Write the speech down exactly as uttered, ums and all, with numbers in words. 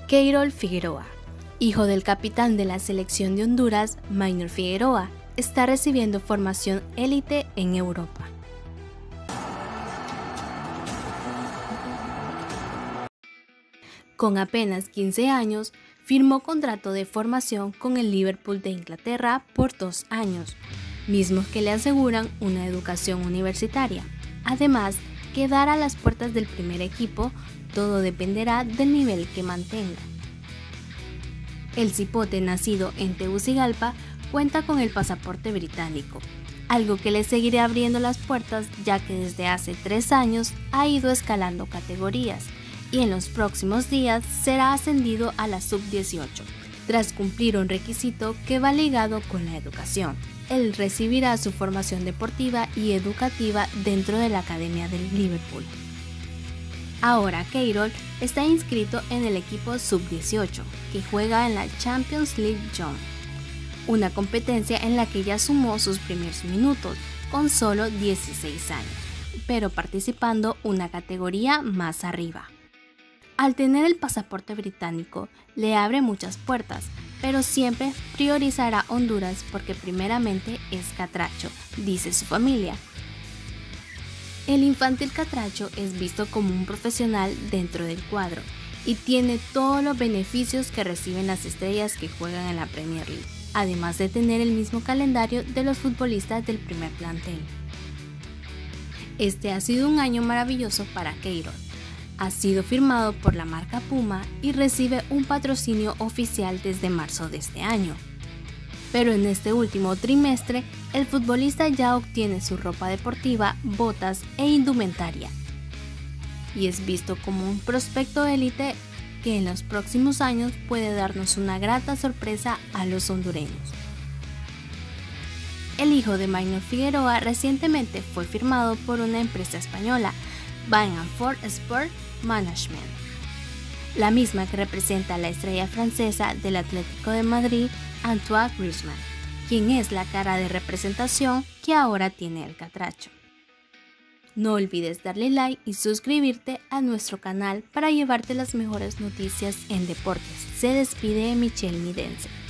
Keirol Figueroa, hijo del capitán de la selección de Honduras, Maynor Figueroa, está recibiendo formación élite en Europa. Con apenas quince años, firmó contrato de formación con el Liverpool de Inglaterra por dos años, mismos que le aseguran una educación universitaria. Además, quedar a las puertas del primer equipo, todo dependerá del nivel que mantenga. El cipote, nacido en Tegucigalpa, cuenta con el pasaporte británico, algo que le seguirá abriendo las puertas ya que desde hace tres años ha ido escalando categorías y en los próximos días será ascendido a la sub dieciocho, tras cumplir un requisito que va ligado con la educación. Él recibirá su formación deportiva y educativa dentro de la Academia del Liverpool. Ahora Keirol está inscrito en el equipo sub dieciocho, que juega en la Champions League Young, una competencia en la que ya sumó sus primeros minutos con solo dieciséis años, pero participando una categoría más arriba. Al tener el pasaporte británico, le abre muchas puertas, pero siempre priorizará Honduras porque primeramente es catracho, dice su familia. El infantil catracho es visto como un profesional dentro del cuadro y tiene todos los beneficios que reciben las estrellas que juegan en la Premier League, además de tener el mismo calendario de los futbolistas del primer plantel. Este ha sido un año maravilloso para Keirol. Ha sido firmado por la marca Puma y recibe un patrocinio oficial desde marzo de este año. Pero en este último trimestre, el futbolista ya obtiene su ropa deportiva, botas e indumentaria. Y es visto como un prospecto élite que en los próximos años puede darnos una grata sorpresa a los hondureños. El hijo de Maynor Figueroa recientemente fue firmado por una empresa española, Bain and Ford Sport Management, la misma que representa a la estrella francesa del Atlético de Madrid, Antoine Griezmann, quien es la cara de representación que ahora tiene el catracho. No olvides darle like y suscribirte a nuestro canal para llevarte las mejores noticias en deportes. Se despide Michelle Midense.